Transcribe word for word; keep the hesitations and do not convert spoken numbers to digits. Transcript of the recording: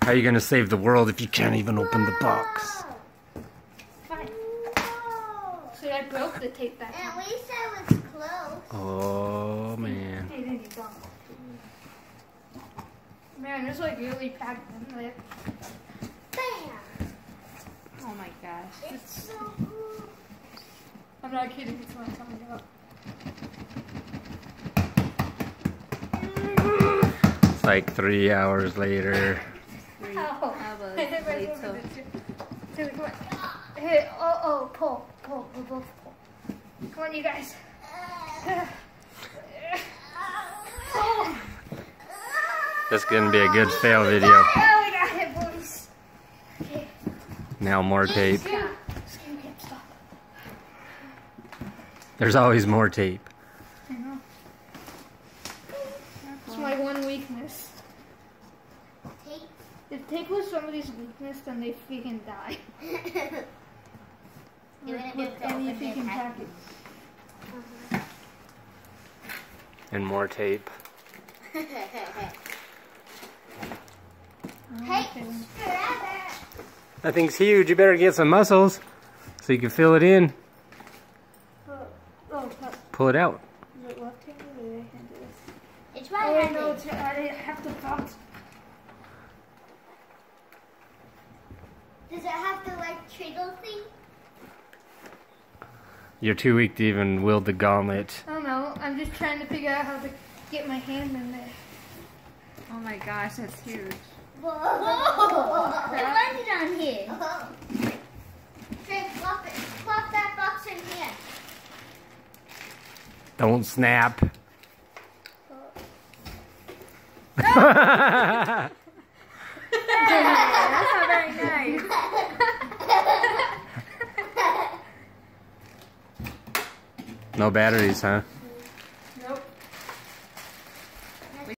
How are you gonna save the world if you can't even open the box? Fine. So I broke the tape that time. At least I was close. Oh man. Hey, then you don't. Man, it's like really packed in there. Bam! Oh my gosh. It's so good. I'm not kidding, it's not coming out. It's like three hours later. Three Ow. hours Hey, hey, wait, later. wait, wait, wait. Come on. Hey, oh, oh, pull, pull, we'll both pull. Come on, you guys. Oh, This is gonna be a good fail video. oh, we got it, boys. Okay. Now more tape. Screw, screw, can't stop. There's always more tape. I know. It's my one weakness. Tape. If tape was somebody's weakness, then they freaking die. You're With, gonna with have to any open the freaking package. package. And more tape. Hey, Okay. forever. That thing's huge. You better get some muscles so you can fill it in. Oh, oh, but Pull it out. is it left-handed or right-handed? It's Oh, wait, no, right-handed. it's, I have to box. Does it have the like trigger thing? You're too weak to even wield the gauntlet. I don't know. I'm just trying to figure out how to get my hand in there. Oh my gosh, that's huge. Whoa! It landed on here. Trey, plop it. Plop that box in here. Don't snap. That's not very nice. No batteries, huh?